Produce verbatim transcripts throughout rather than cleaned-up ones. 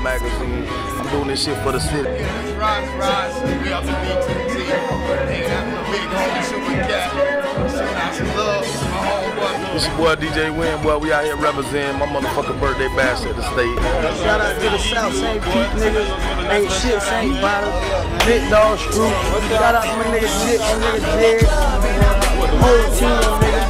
Love Magazine. I'm doing this shit for the city. Rise, rise, we up to B T, hanging out with the big homie Supercat, sending out some love to my homeboy. This your boy D J Win, boy. We out here representing my motherfucking birthday bash at the state. Shout out to the South, same peak niggas, ain't shit, same bottle, big dog screw. Shout out to my nigga Jit, my nigga Jed, whole team, nigga.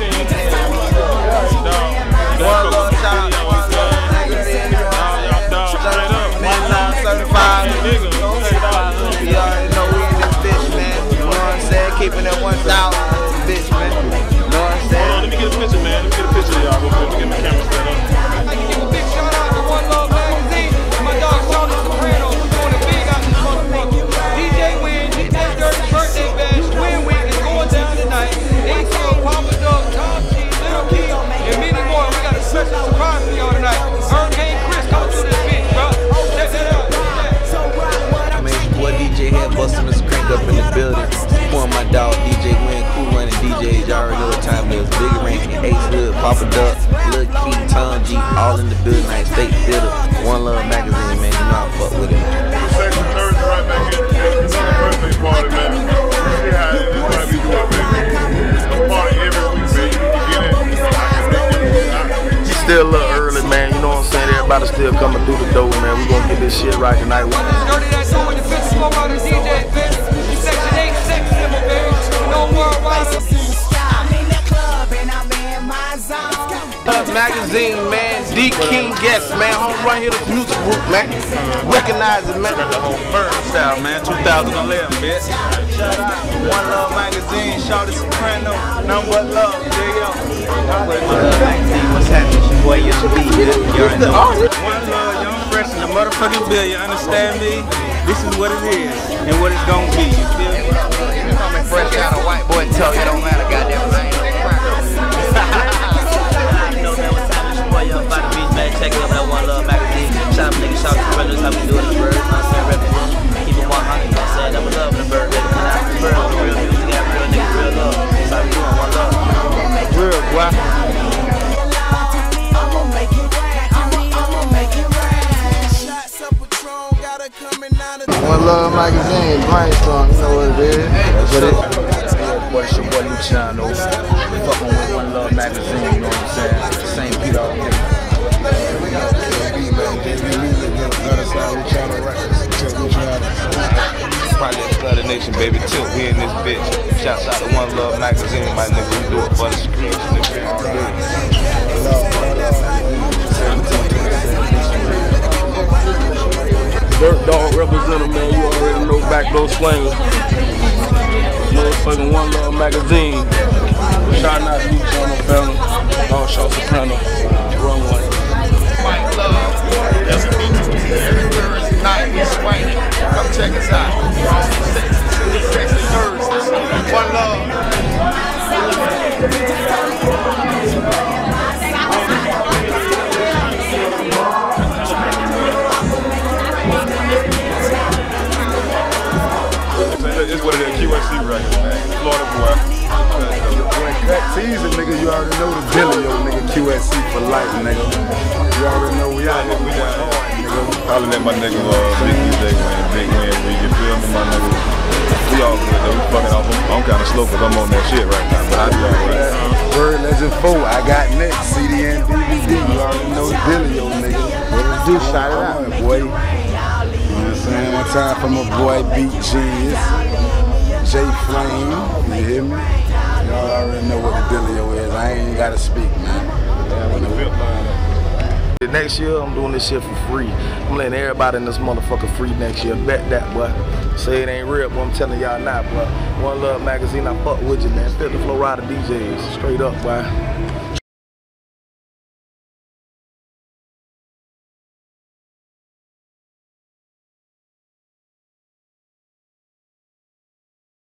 One love, shout out to One Love Magazine. Shout out to nine seventy-five. You already know we in this bitch, man. You know what I'm saying? Keeping it one thousand in this bitch, man. You know what I'm saying? Hold on, let me get a picture, man. Let me get a picture of y'all real quick. Let me get the camera set up. I'd like to give a big shout out to One Love Magazine. My dog Charlie Soprano, who's doing it big out this motherfucker. D J Win, D J Dirty birthday bash. Win Week is going down tonight. A T O, Papa Dog, Tom G, Little Key, and many more. We got a special surprise for y'all tonight. Hurricane Chris coming through this bitch, bro. Check that out. Man, it's your boy D J here, busting this crank up in the building. Supporting my dog D J Win, cool running D Js. Y'all already know what time it is. Big Ranky, Ace Hood, Papa Duck, Lil Key, Tom G, all in the building. Like State Theater, One Love Magazine, man. You know I fuck with it. Second Thursday right back here. It's another birthday party, man. See how it is. This might be doing, baby. It's a party every week, baby. You get it? It's still a little early, man. You know what I'm saying? Everybody still coming through the door, man. We gonna get this shit right tonight. Dirty that doing with the fifth smoke out of D J Vince. Section eight, sex symbol, baby. No more riders. Magazine, man. D King guest, man. Home run here to music group, man. Recognize it, man. The whole bird style, man. two thousand eleven, bitch. Shout out to One Love Magazine. Shout out to Soprano. Nothing but love. There you go. One Love Magazine. What's happening? Your boy used to be here. You already know. One love, young fresh in the motherfucking bill. You understand me? This is what it is and what it's gonna be. You feel me? Coming fresh out of white boy talk. It don't matter, goddamn. I ain't no cracker. You know, man, what time is your boy, young Fighter Beach, man. Check it out, that One Love Magazine. Shout out to niggas, shout out to brothers, how we do it in the bird. You know what I'm saying? Represent. Keep it one hundred, you know what I'm saying? Double love in the bird, baby. Come out the bird. Real music, got real niggas, real love. That's how we doing, One Love. Real, boy. One Love Magazine, brainstorm, you know what it is. That's what it is. Yeah, boy, it's your boy Luciano. Fucking with One Love Magazine, you know what I'm saying? Same Pete all day. Project Flood the Nation, baby. Tilt, we in this bitch. Shouts out to One Love Magazine, my nigga. We do it for the streets, nigga. All Dirt Dog representative, man. You already know backdoor slingers. Motherfucking One Love Magazine. Shout out to you, Channel family. Dog Shaw Soprano. Run one. Mike Love. That's a every Thursday night we swinging. Come check us out. Sexy Thursdays. One Love. It's what it is, Q S C right here, man. Florida boy. When cut season, nigga, you already know the Billy, yo, nigga. Q S C for life, nigga. You already know we out here, we got hard, nigga. Hollering at my nigga, uh, Big D J Win, Big Win, you feel me, my nigga? We all good, though. We fucking off. I'm, I'm kind of slow because I'm on that shit right now, but I be alright. Word Legend four, I got next, C D and D V D. You already know the Billy, yo, nigga. What it do, shout it out, boy. You know what I'm saying? One time for my boy Beat Genius, J Flame, you hear me? Y'all already know what the dealio is. I ain't even gotta speak, man. Next year, I'm doing this shit for free. I'm letting everybody in this motherfucker free next year. Bet that, boy. Say it ain't real, but I'm telling y'all not, boy. One Love Magazine, I fuck with you, man. Fit the Florida D Js. Straight up, boy.